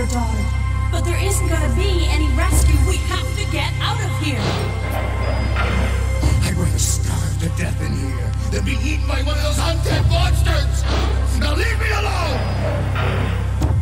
your daughter. But there isn't gonna be any rescue. We have to get out of here. I'd rather starve to death in here than be eaten by one of those undead monsters! Now leave me alone!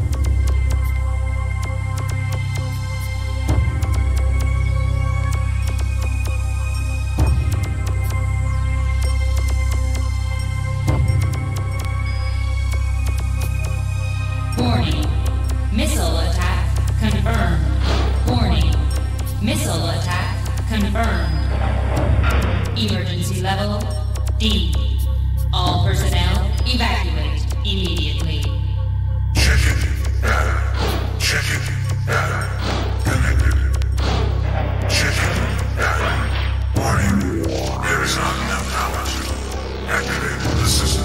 Warning. Missile attack confirmed. Warning. Missile attack confirmed. Emergency level D. All personnel evacuate immediately. Checking data. Checking data. Connected. Checking data. Warning. There is not enough power to activate the system.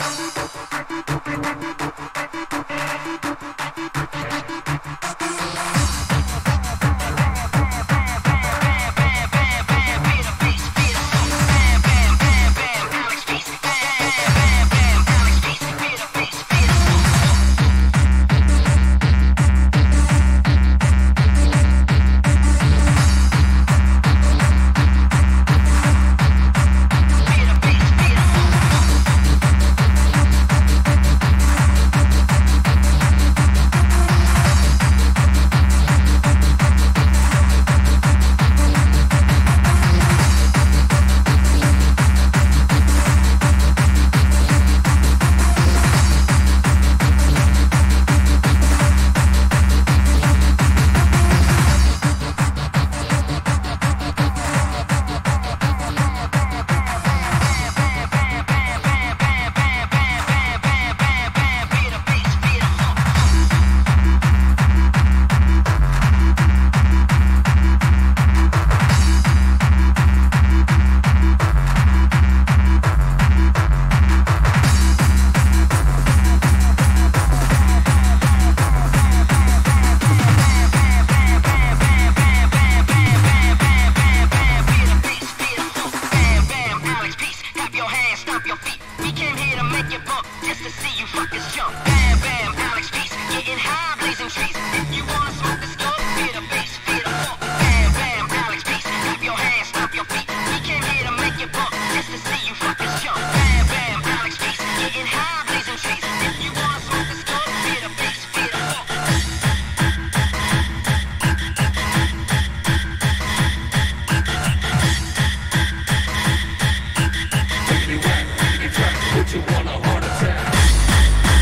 Put you on a heart attack.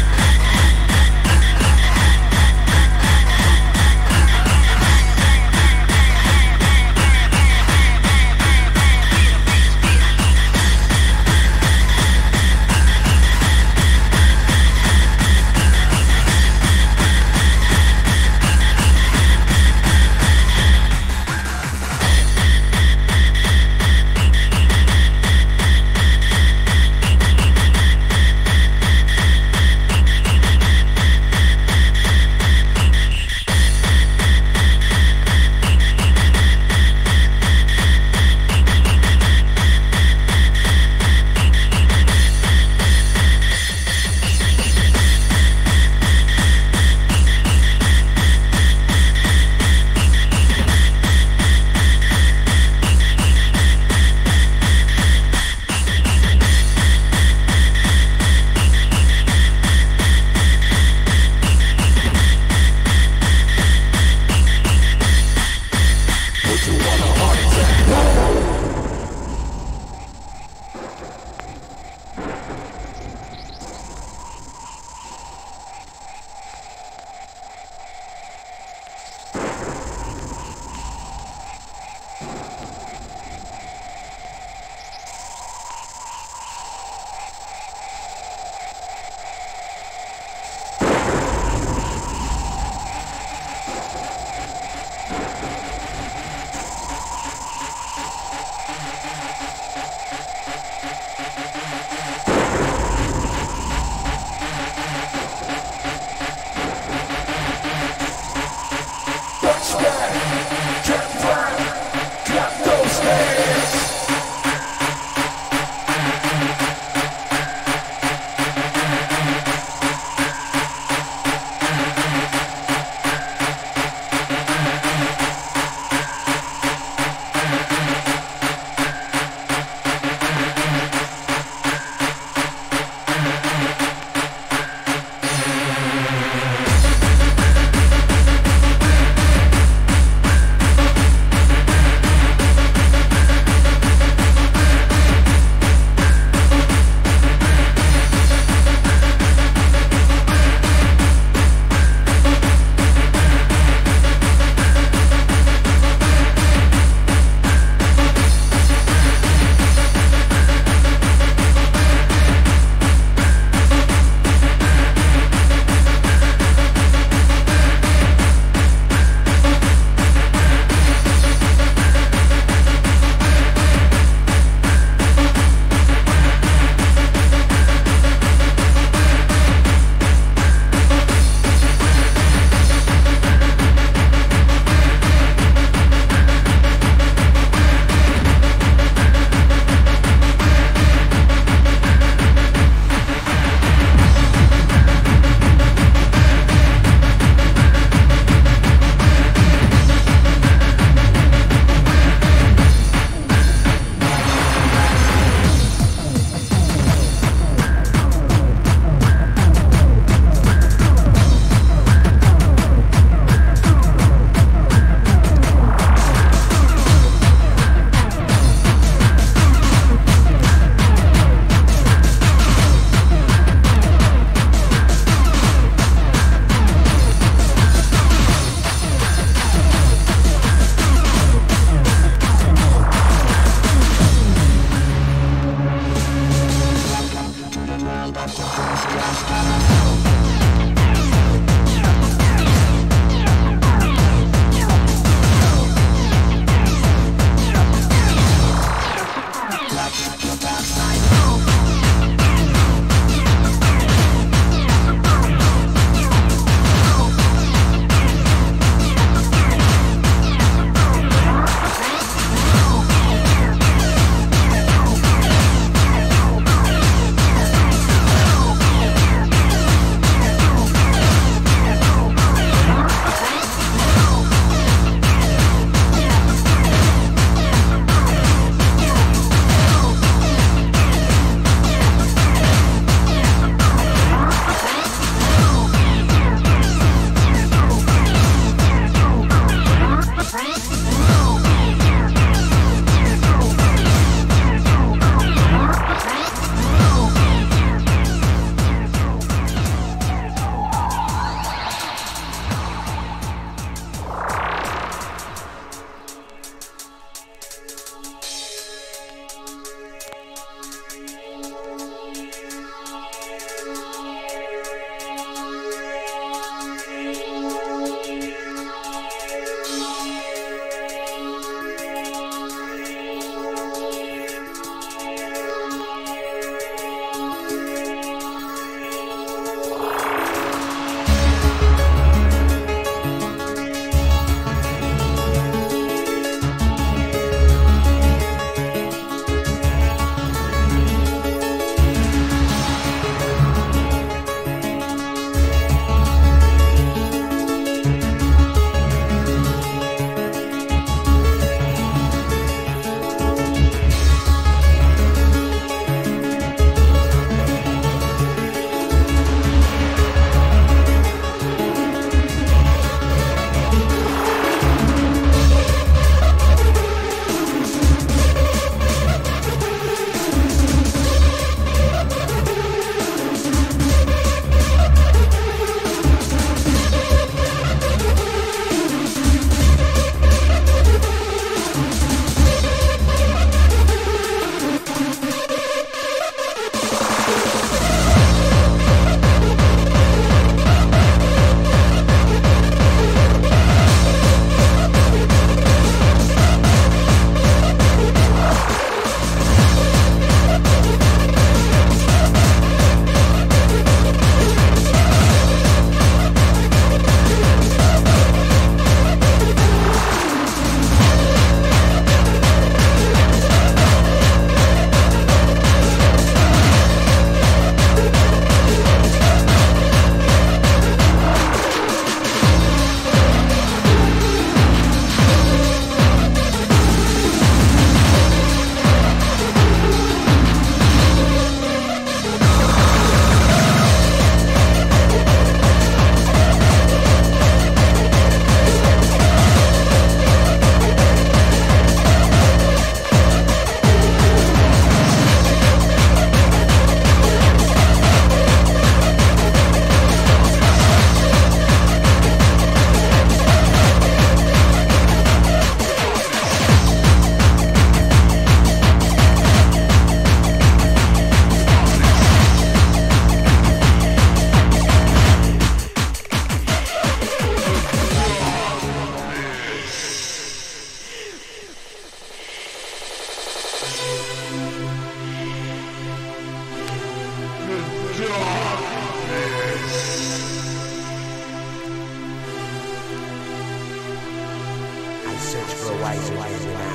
search for a wiser man,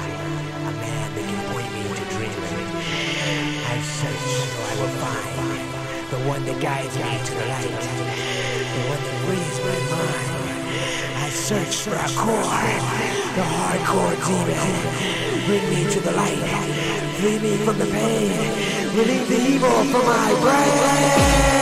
a man that can point me to dreamland. I search till I will find the one that guides me to the light, the one that frees my mind. I search for a core, the hardcore demon. Bring me to the light, free me from the pain, relieve the evil from my brain.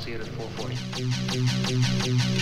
see it at 4:40.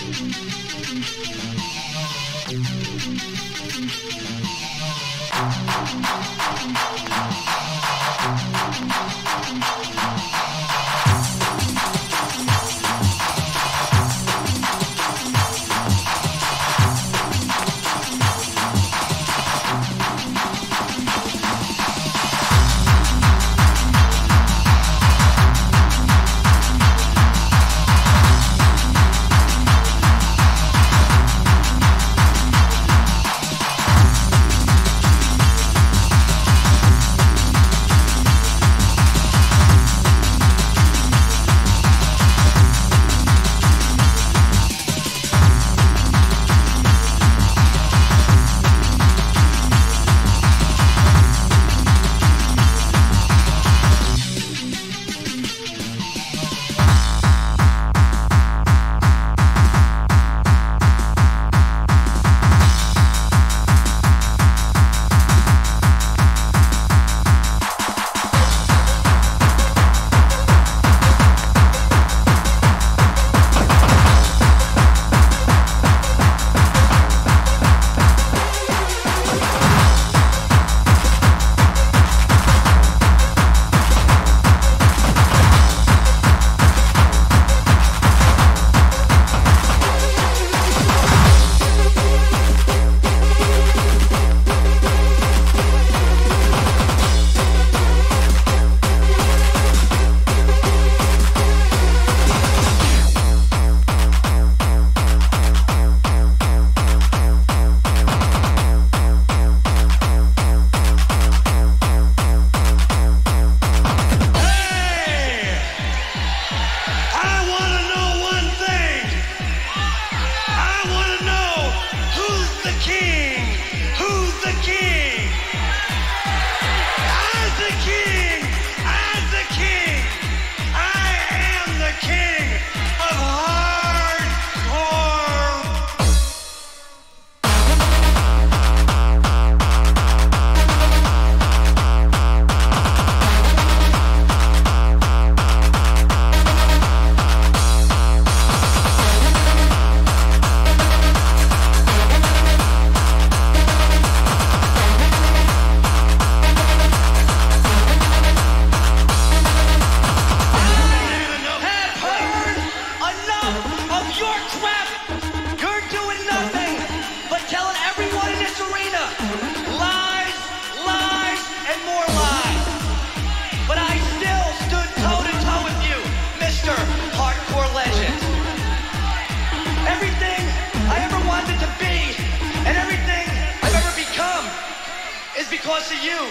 because of you.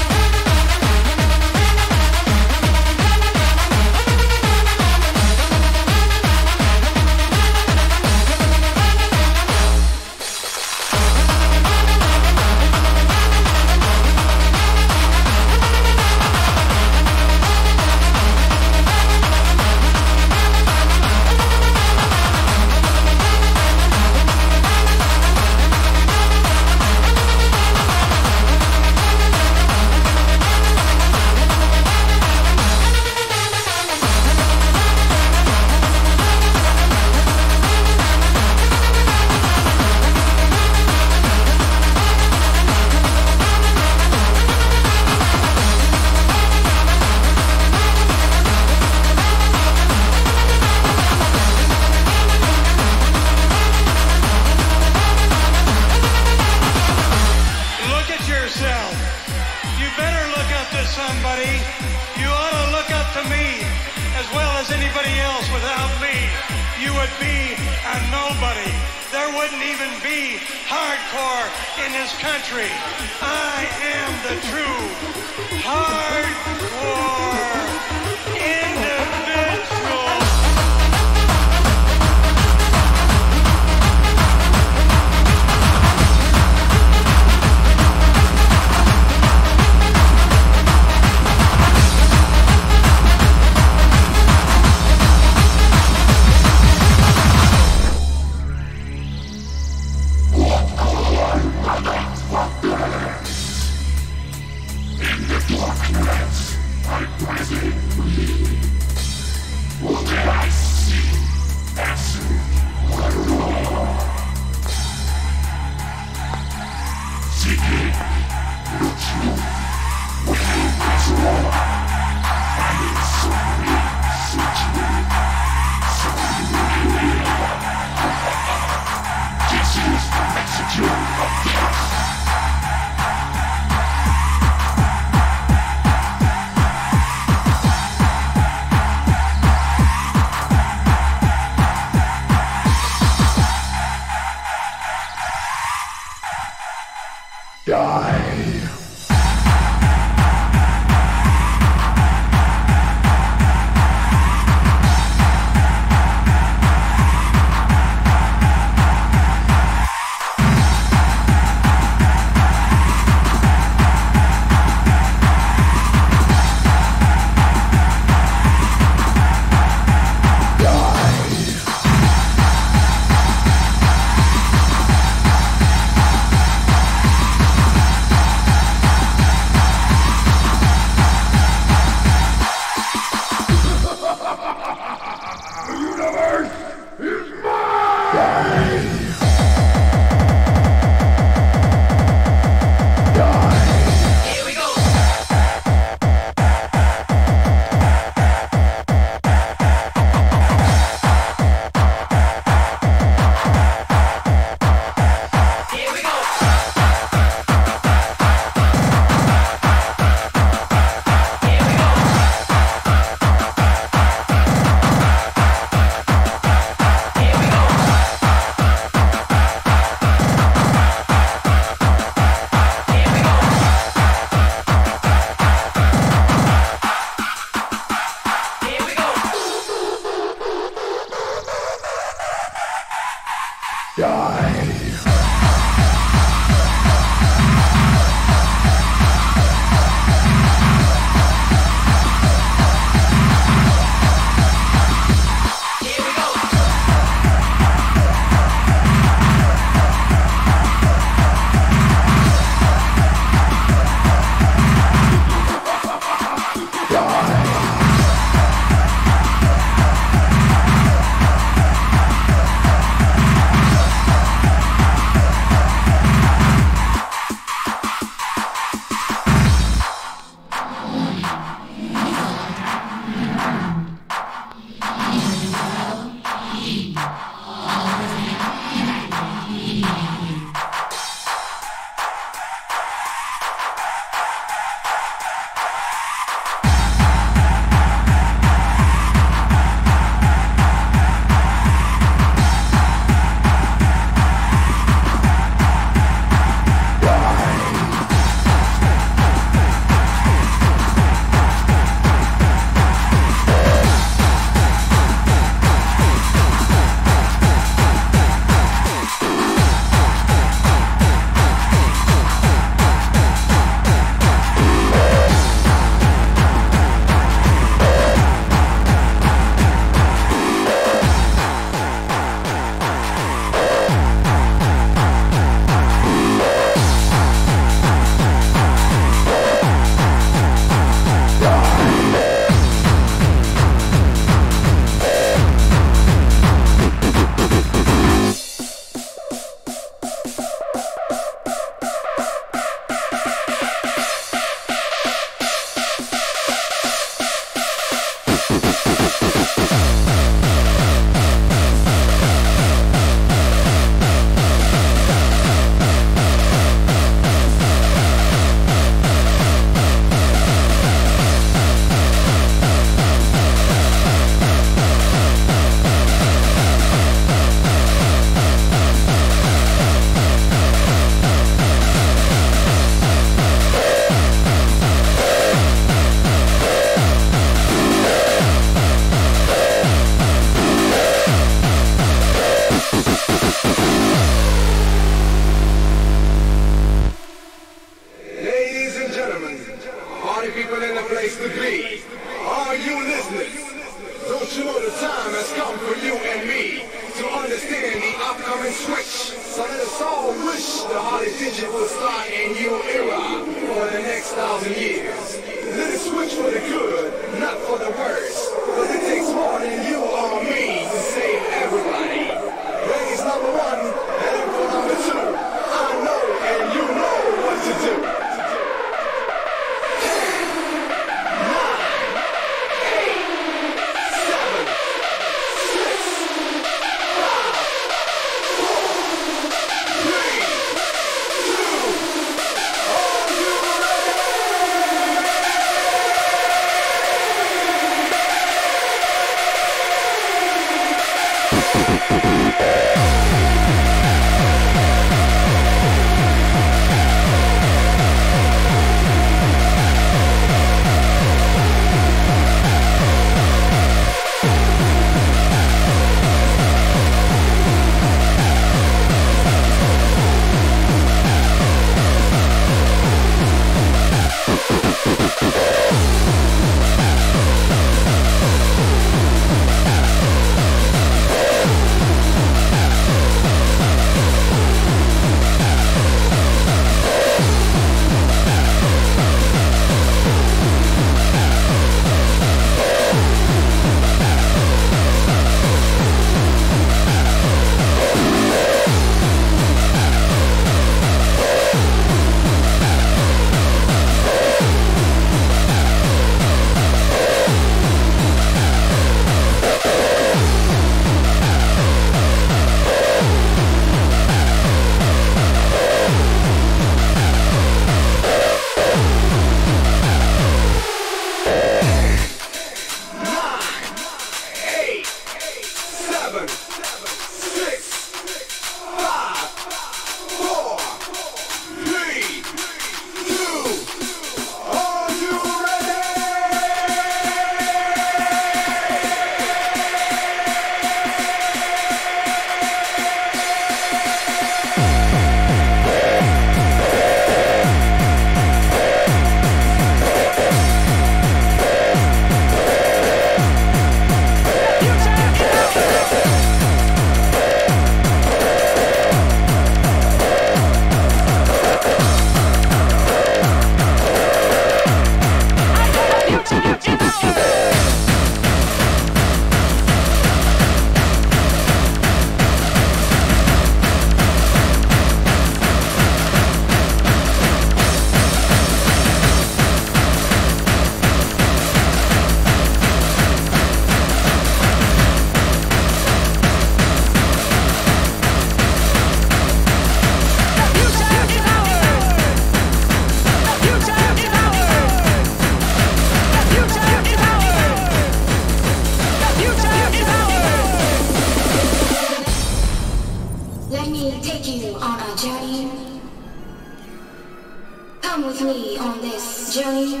Come with me on this journey.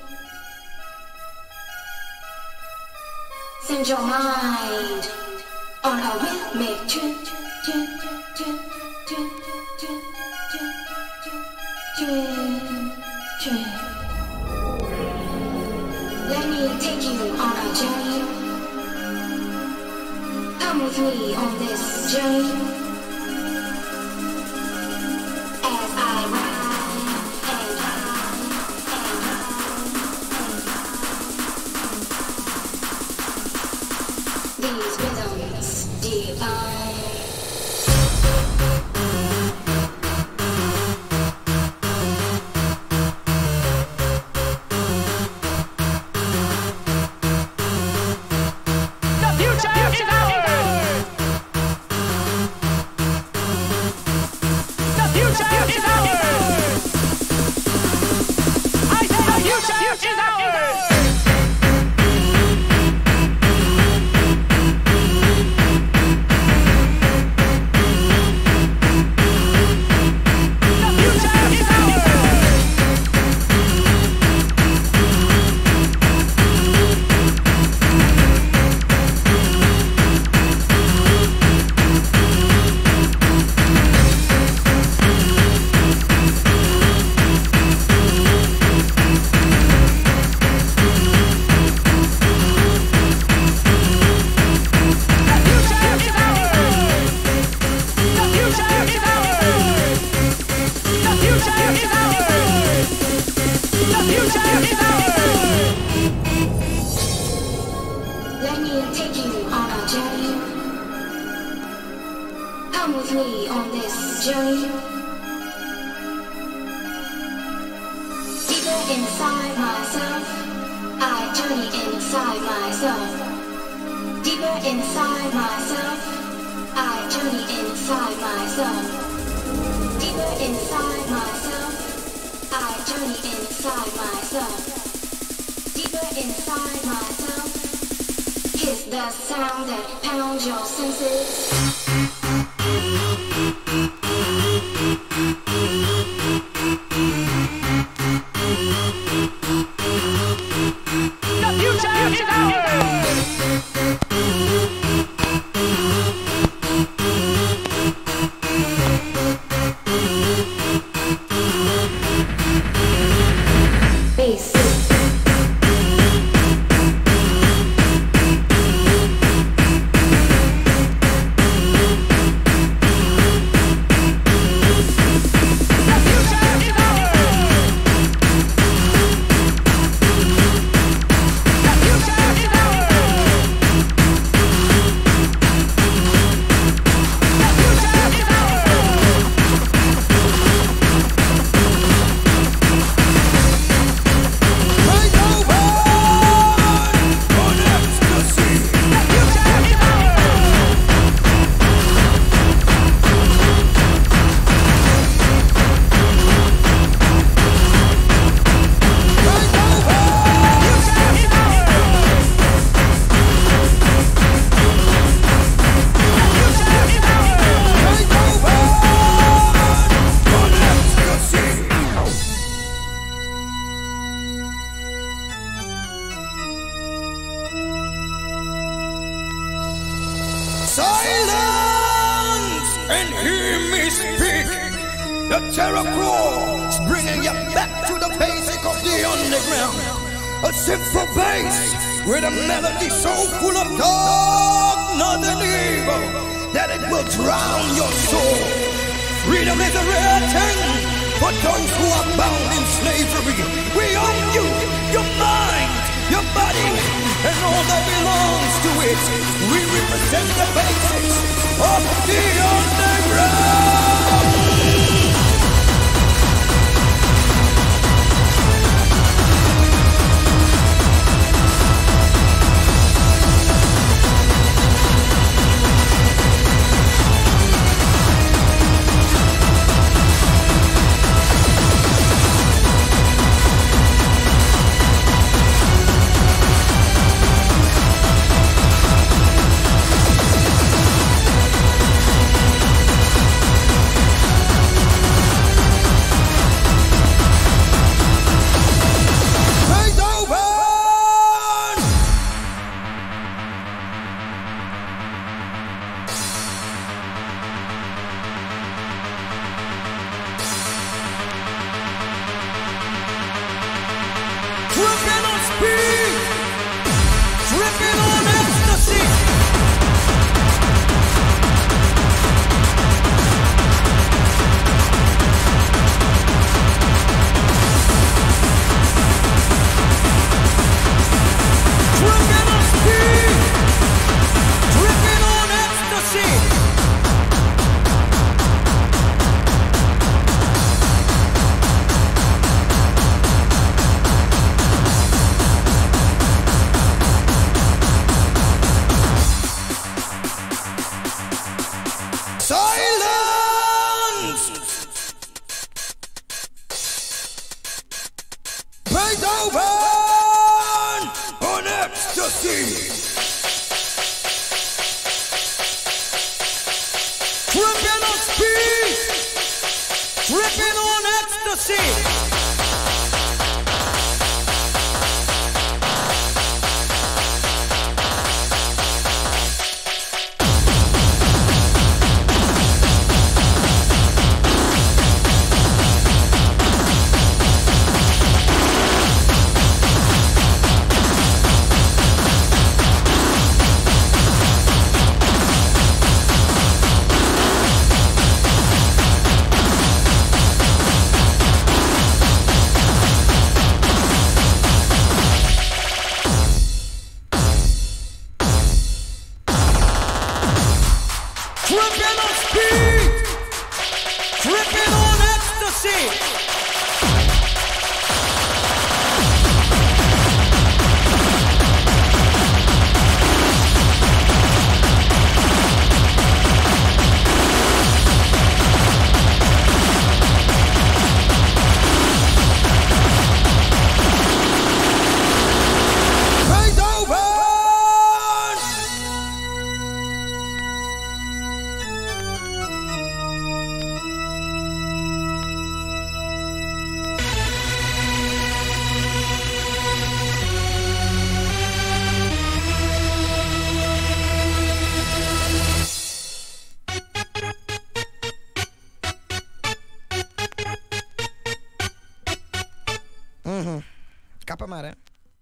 Send your mind on a rhythmic trip. Let me take you on a journey. Come with me on this journey. As I ride and these rhythms divine. Let me take you on a journey. Come with me on this journey. Deeper inside myself, I journey inside myself. Deeper inside myself, I journey inside myself. Deeper inside myself, I journey inside myself. Deeper inside myself is the sound that pounds your senses. The future is ours! Bass. Silence and hear me speak. The terror roars, bringing you back to the basic of the underground. A simple bass with a melody so full of dark, nothing evil that it will drown your soul. Freedom is a rare thing for those who are bound in slavery. We own you, your mind, your body, and all that belongs to it. We represent the basics of the underground. Capa mare.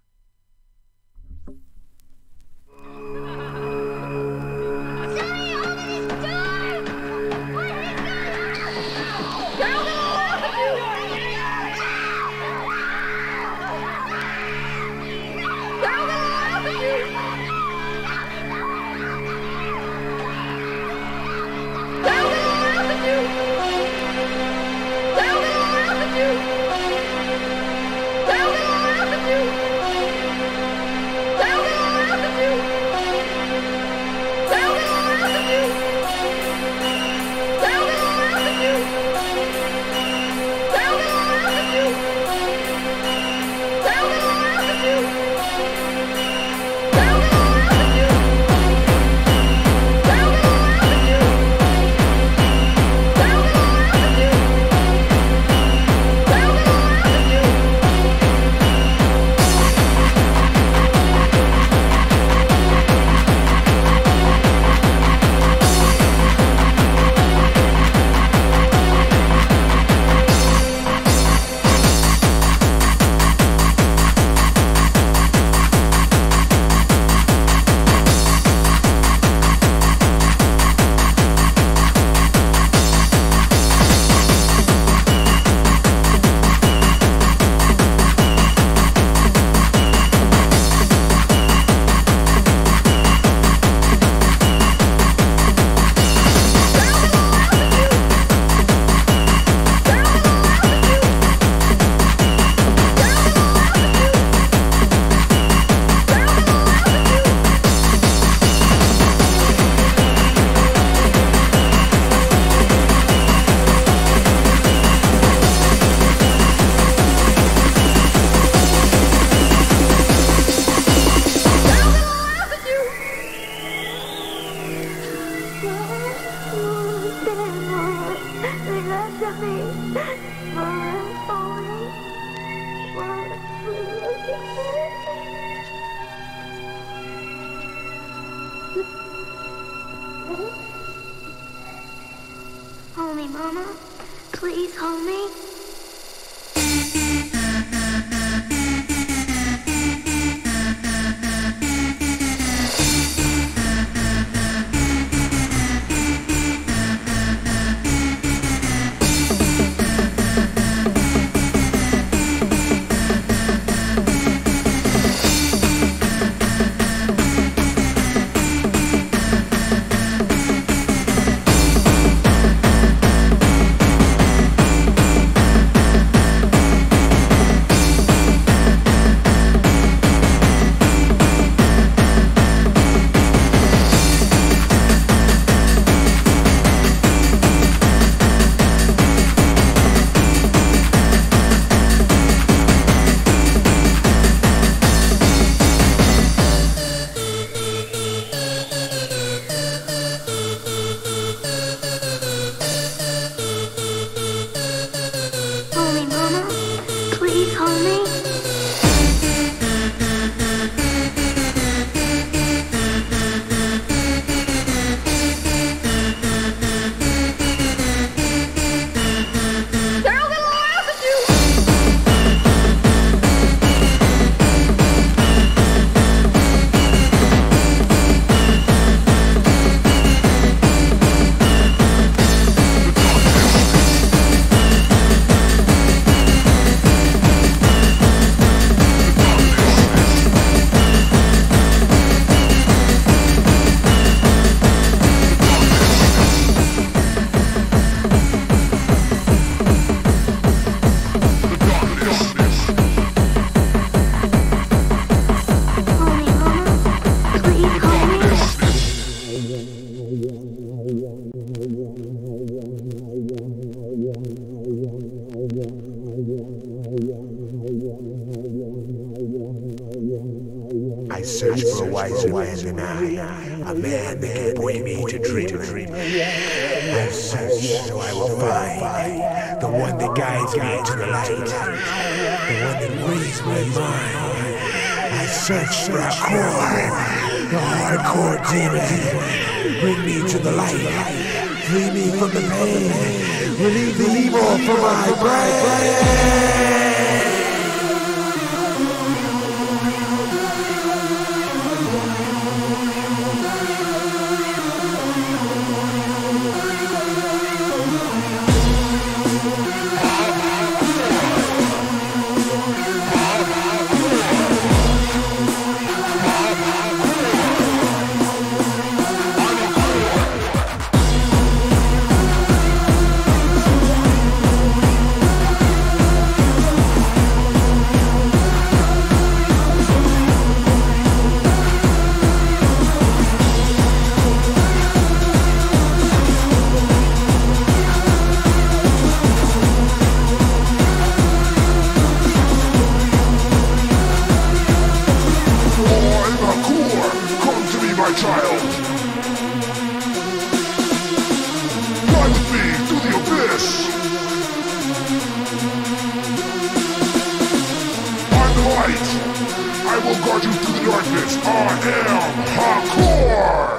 Hold me, Mama. Please hold me. I search for a wiser man than I, a man that can point me to dreamland. I search so I will find the one that guides me to the light, the one that reads my mind. I search for a core, the hardcore demon. Bring me to the light, free me from the pain, relieve the evil from my brain. I will guard you through the darkness. I am Hardcore!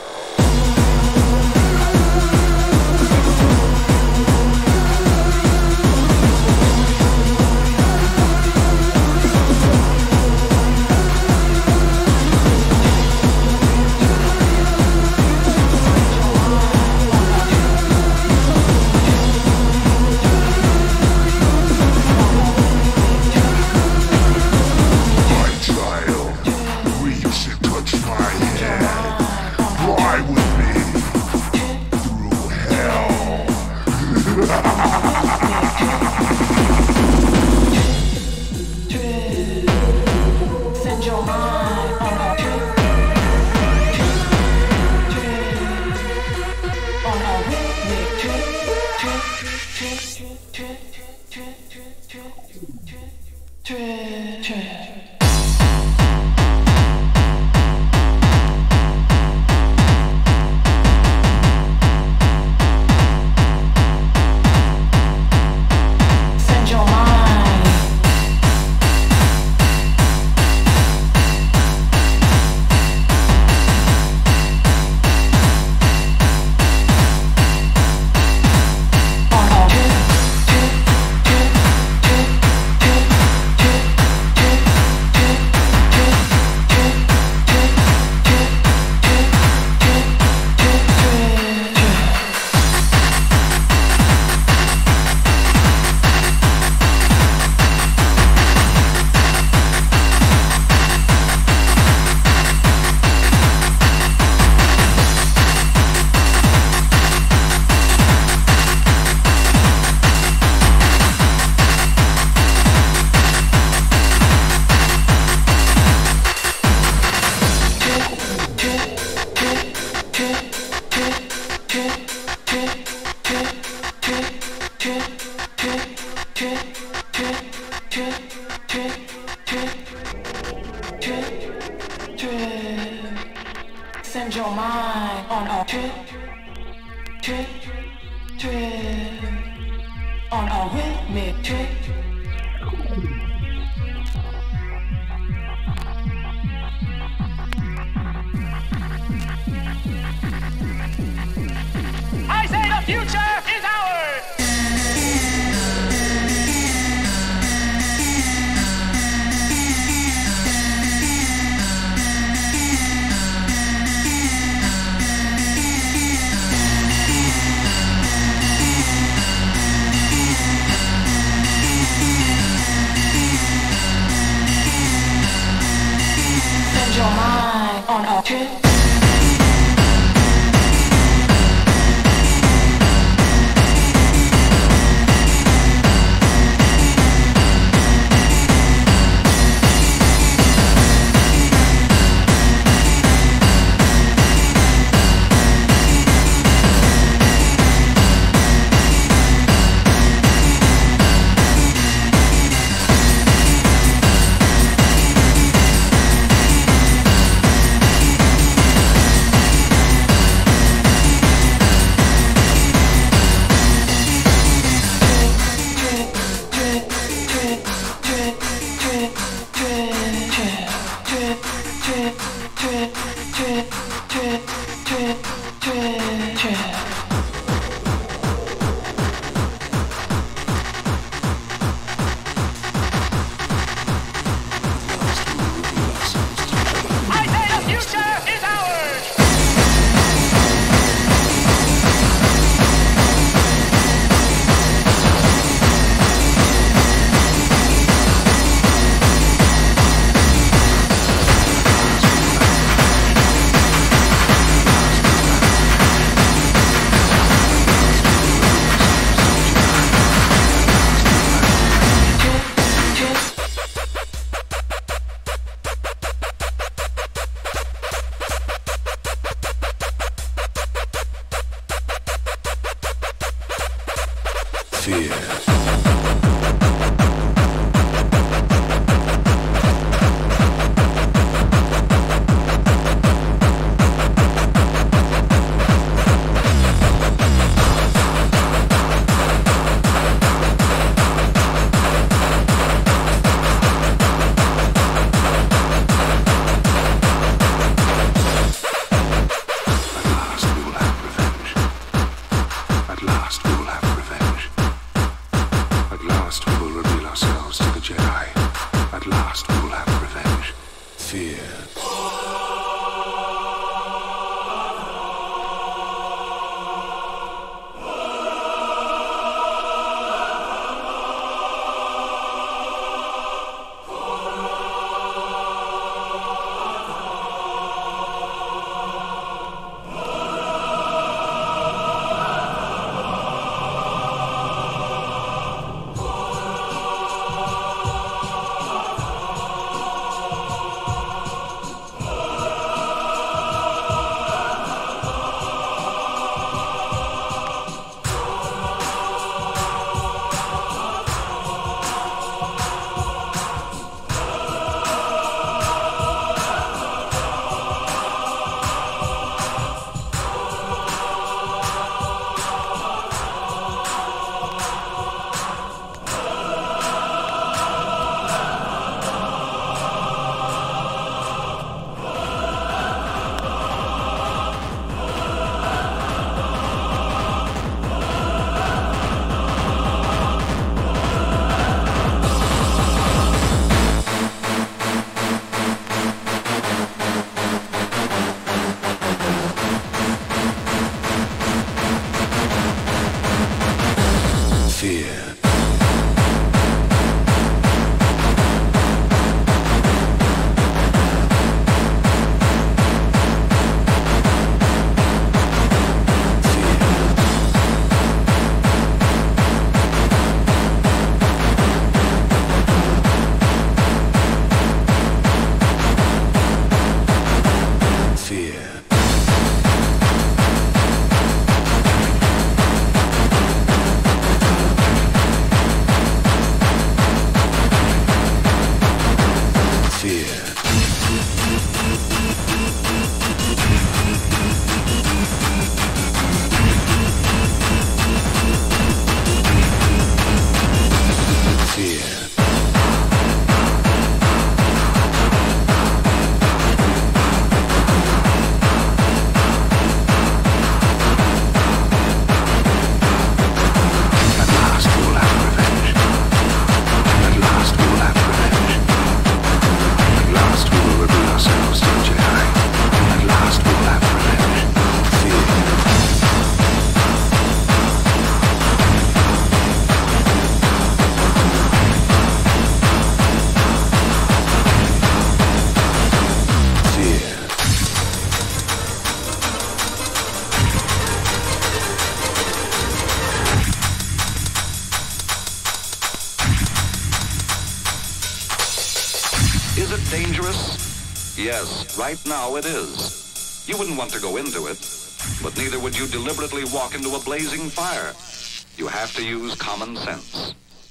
Send your mind on a trip, trip, trip, on a rhythmic trip, on our trip. it dangerous? Yes, right now it is. You wouldn't want to go into it, but neither would you deliberately walk into a blazing fire. You have to use common sense.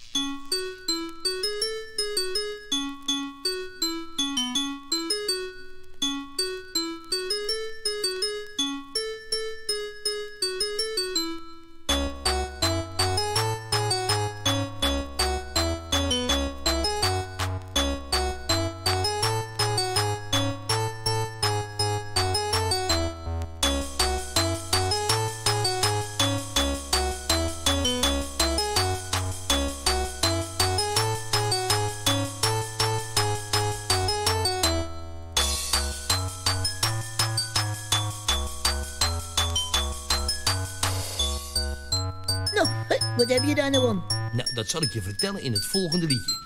Wat heb je daar nou om? Nou, dat zal ik je vertellen in het volgende liedje.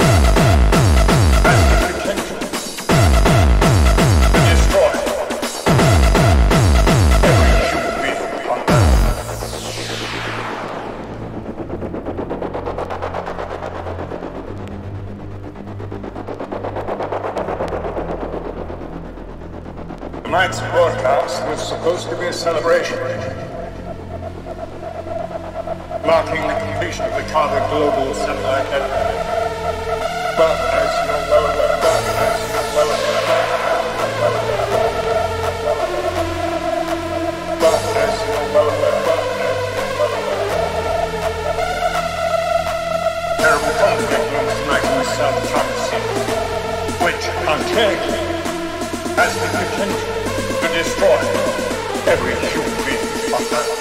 Tonight's broadcast was supposed to be a celebration, marking the completion of the Carter Global Satellite Network. But as you're well aware, terrible conflict looms tonight in the South China Sea, which, uncared, has the potential to destroy every human being on Earth.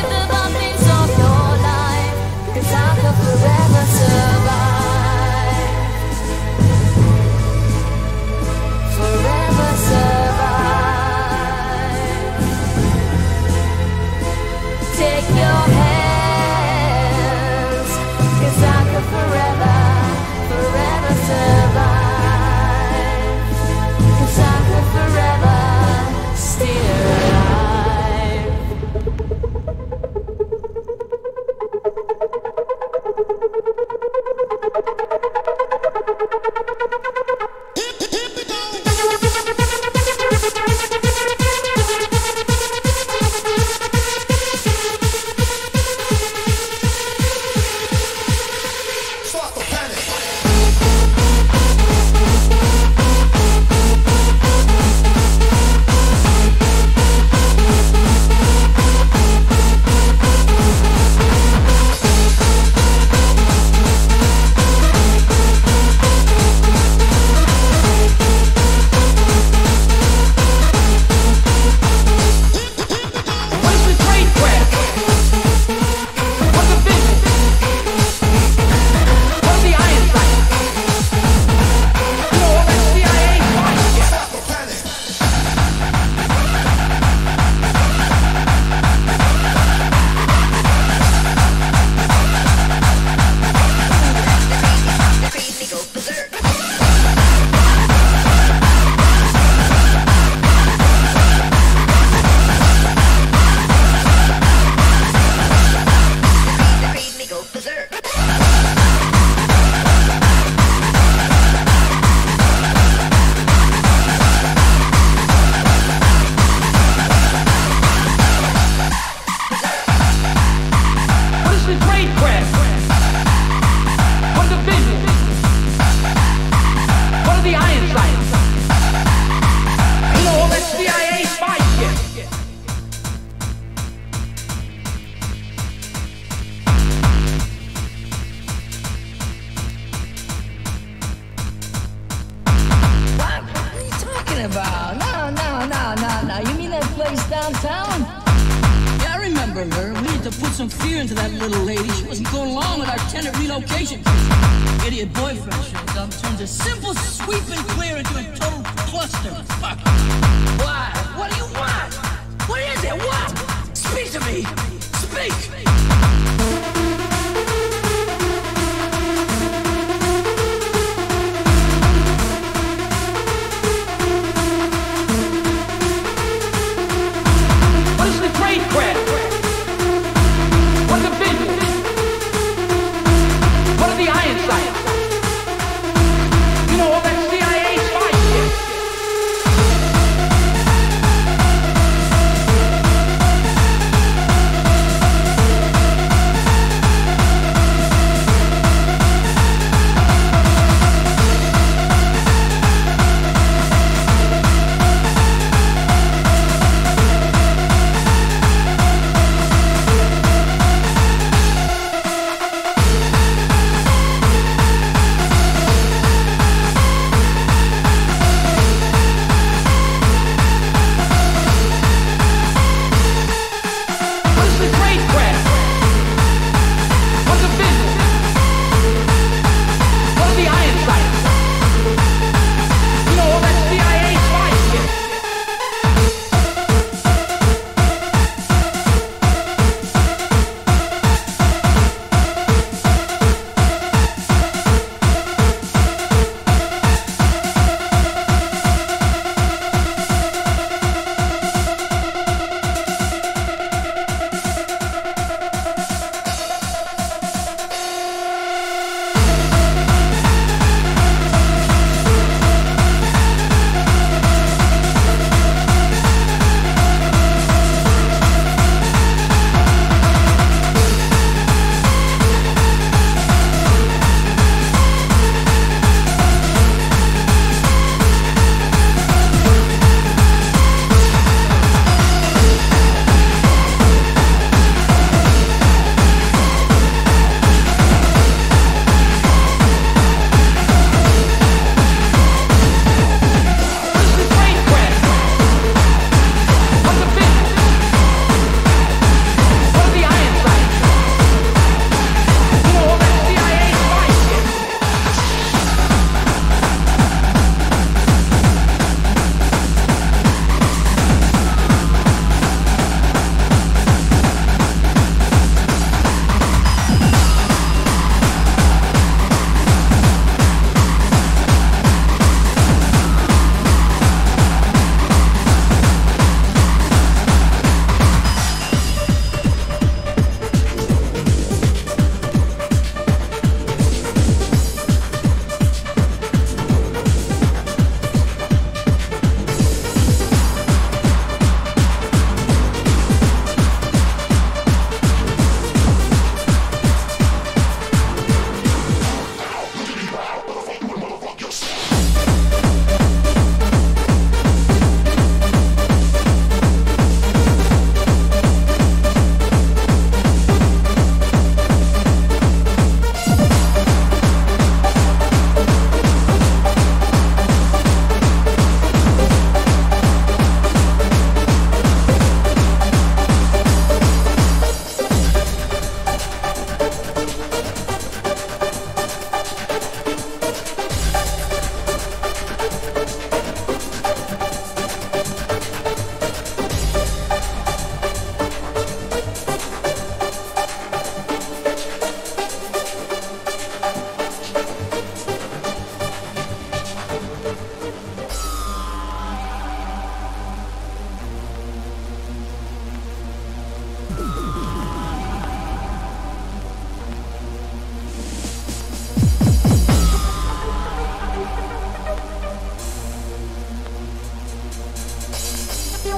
Forever survive.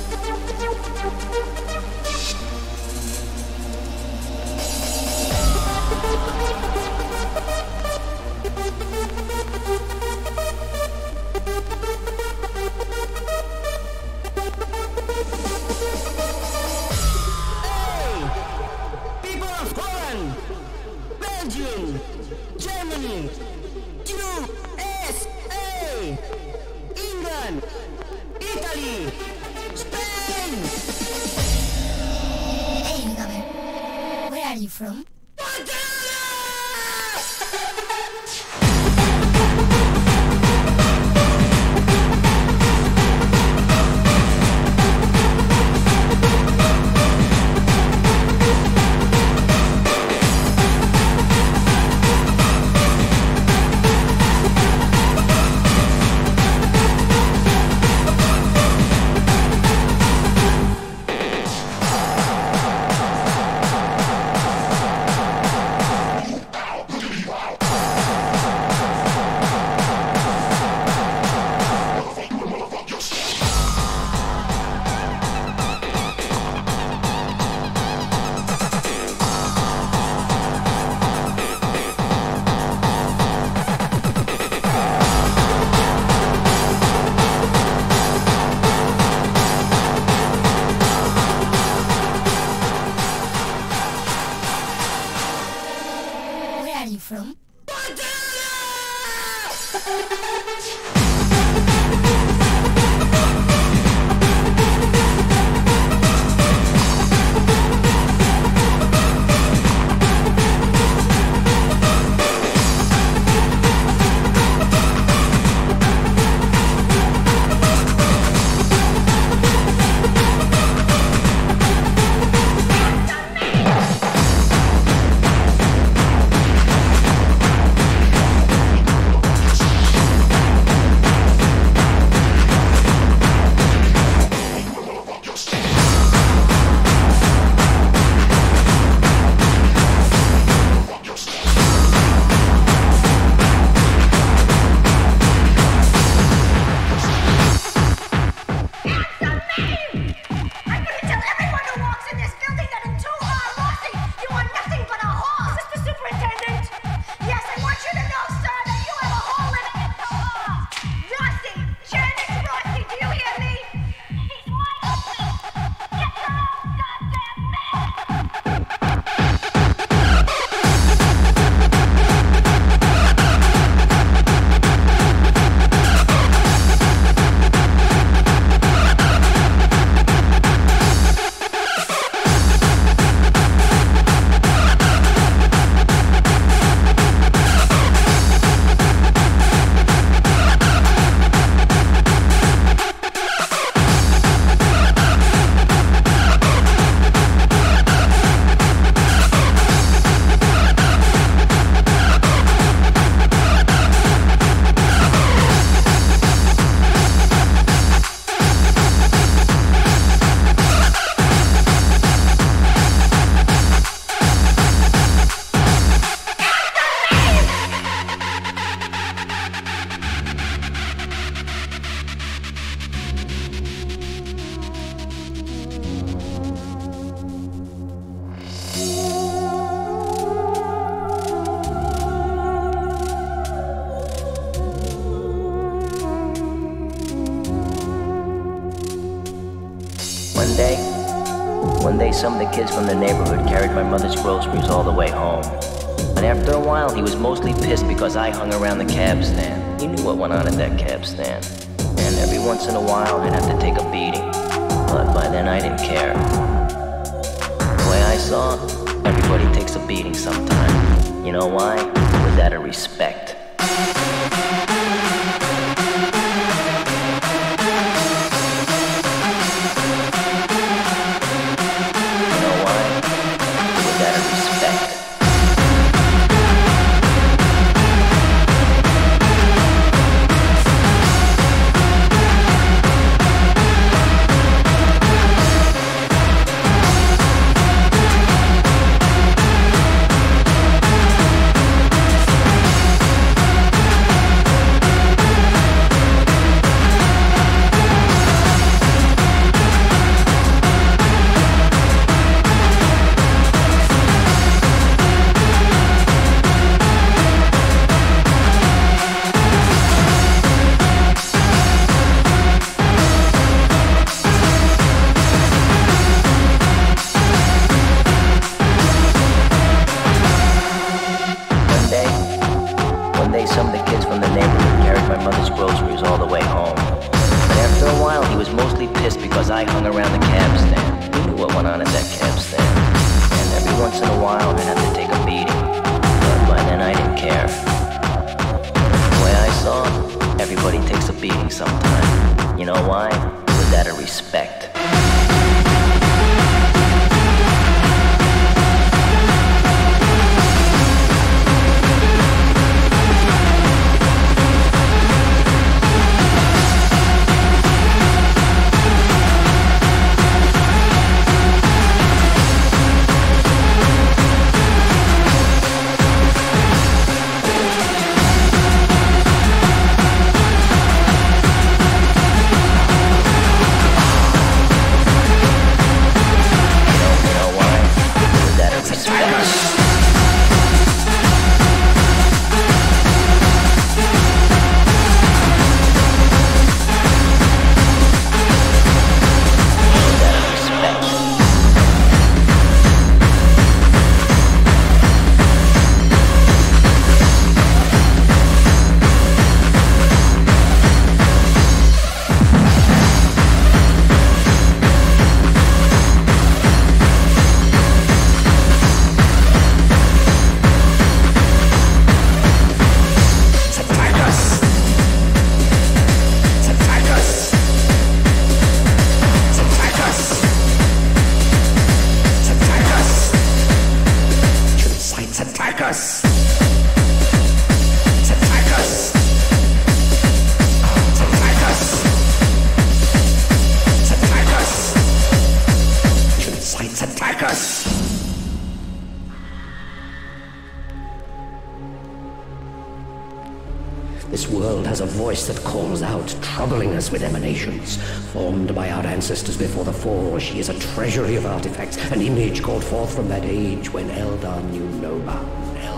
One day, some of the kids from the neighborhood carried my mother's groceries all the way home. And after a while, he was mostly pissed because I hung around the cab stand. He knew what went on at that cab stand. And every once in a while, I'd have to take a beating. But by then, I didn't care. The way I saw it, everybody takes a beating sometime. You know why? It was out of respect. my mother's groceries all the way home. But after a while, he was mostly pissed because I hung around the cab stand. He knew what went on at that cab stand. And every once in a while, I had to take a beating. But by then, I didn't care. The way I saw it, everybody takes a beating sometime. You know why? It was out of respect. This world has a voice that calls out, troubling us with emanations. Formed by our ancestors before the fall, she is a treasury of artifacts, an image called forth from that age when Eldar knew no bound.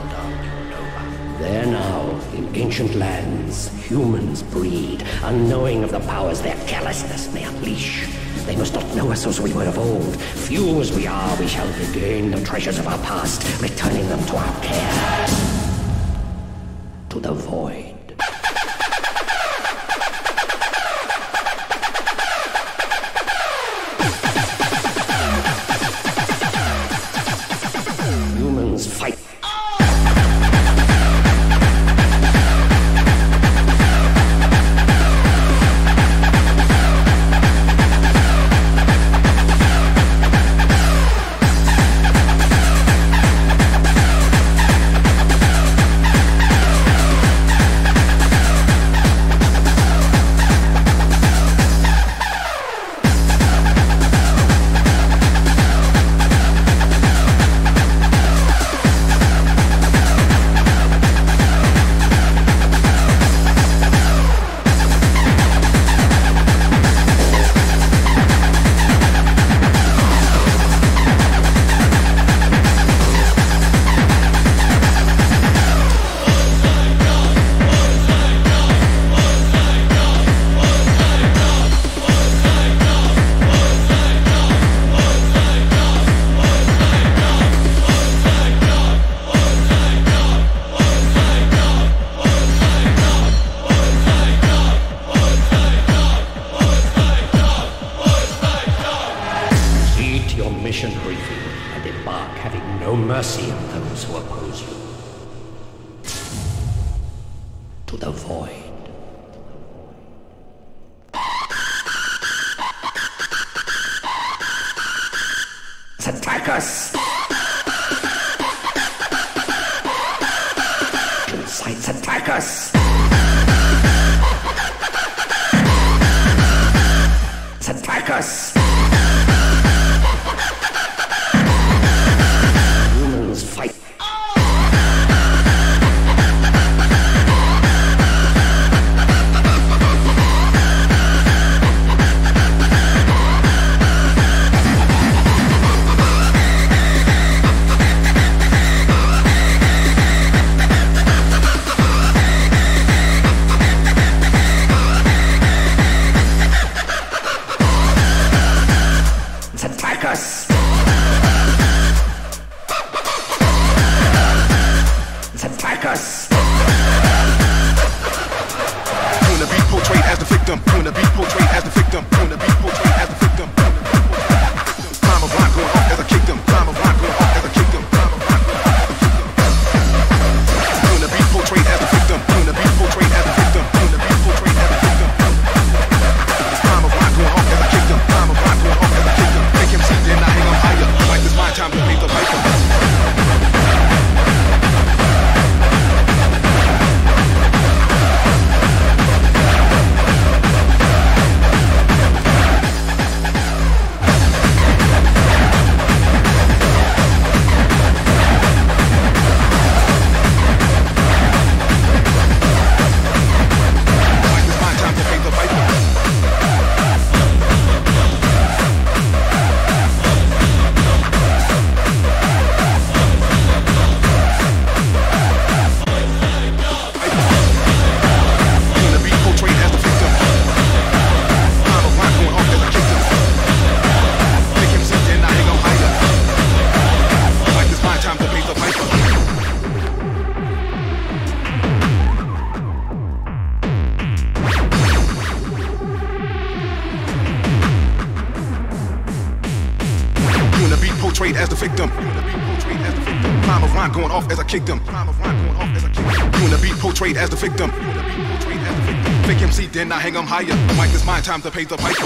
There now, in ancient lands, humans breed, unknowing of the powers their callousness may unleash. They must not know us as we were of old. Few as we are, we shall regain the treasures of our past, returning them to our care. To the void. Humans fight. victim. Doing the beat portrayed as the victim. Doing the beat portrayed as the victim. Time of rhyme going off as I kick them. Time of rhyme going off as I kick them. Doing the beat portrayed as the victim. Doing the beat portrayed as the victim. Doing the beat portrayed as the victim. Time of rhyme going off as I kick them. Time of rhyme going off as I kick them. Make him see, then I hang him higher. Like this my time to pay the piper. As the victim, time of rhyme going off as I kick them. Doing the beat portrayed as the victim. Fake MC, then I hang 'em higher. The mic is mine, time to pay the piper.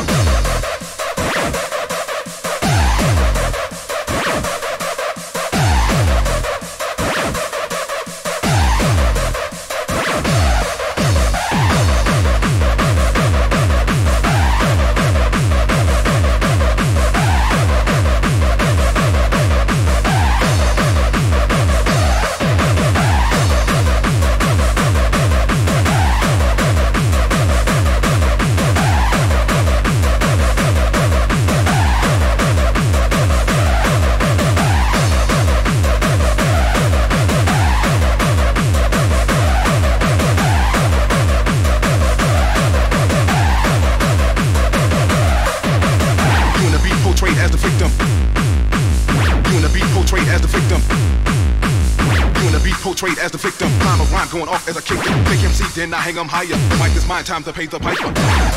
Portrayed as the victim, time of rhyme going off as I kick them. Fake MC, then I hang 'em higher. The mic is mine, time to pay the piper.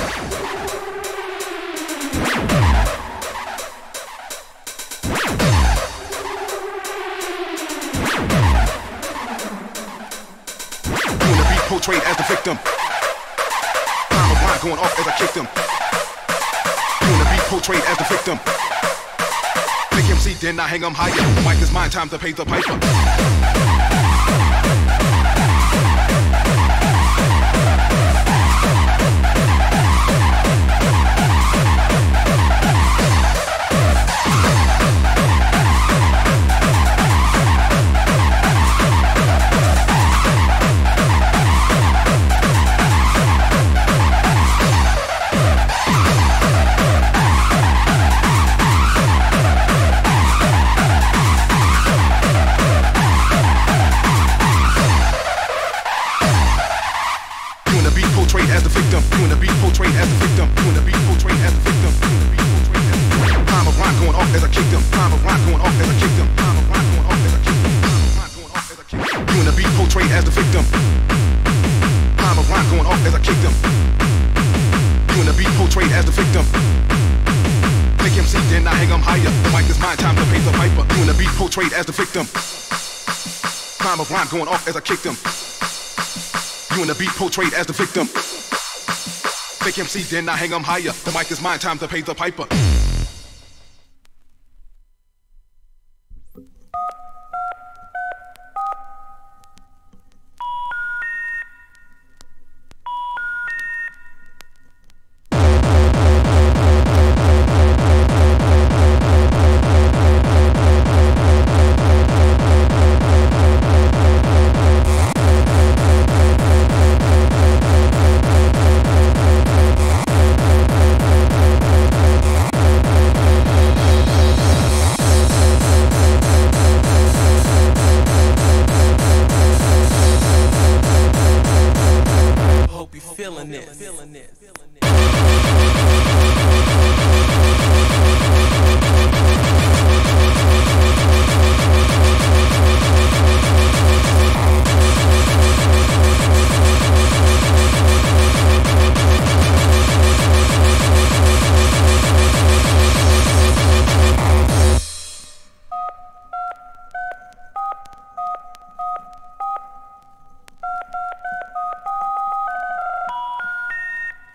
Doing the beat portrayed as the victim. Time of rhyme going off as I kick them. Doing the beat portrayed as the victim. Fake MC, then I hang 'em higher. The mic is mine, time to pay the piper. Doing the beat portrayed as the victim. Doing the beat portrayed as the victim. Time of rhyme going off as I kick them. Time of rhyme going off as I kick them. Time of rhyme going off as I kick them. Doing the beat portrayed as the victim. Time of rhyme going off as I kick them. Doing the beat portrayed as the victim. Fake MC, then I hang 'em higher. The mic is mine, time to pay the piper. Doing the beat portrayed as the victim. Time of rhyme going off as I kick them. Doing the beat portrayed as the victim. Fake MC, then I hang 'em higher. The mic is mine, time to pay the piper.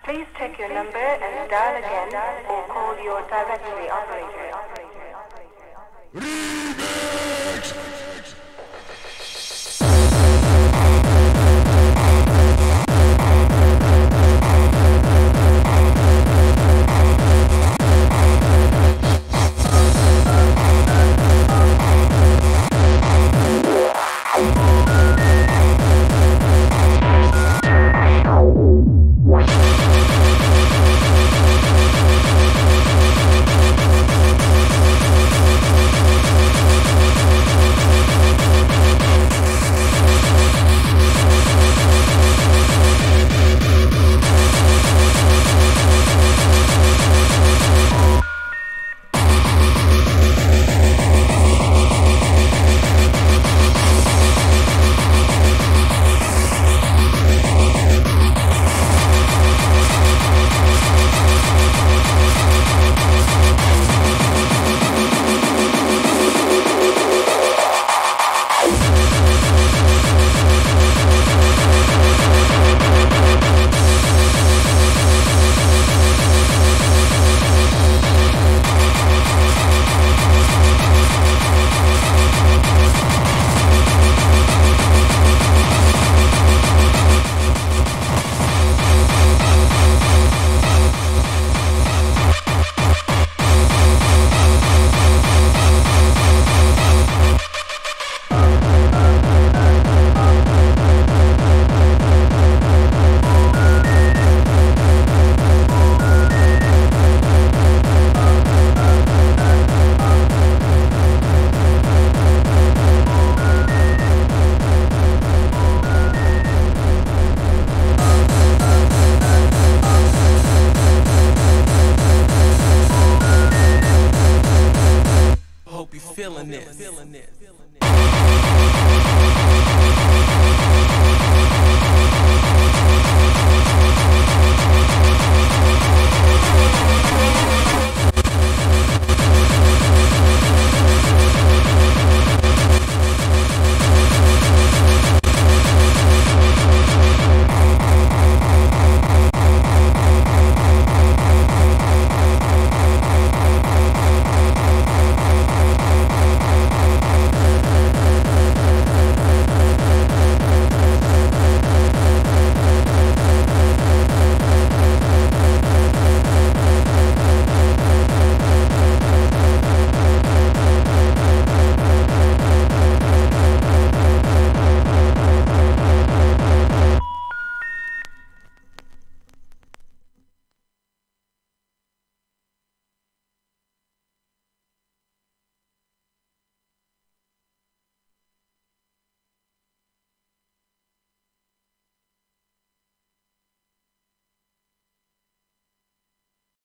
Please check your number and dial again or call your directory operator.